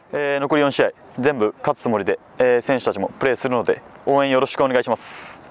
残り4試合全部勝つつもりで、選手たちもプレーするので応援よろしくお願いします。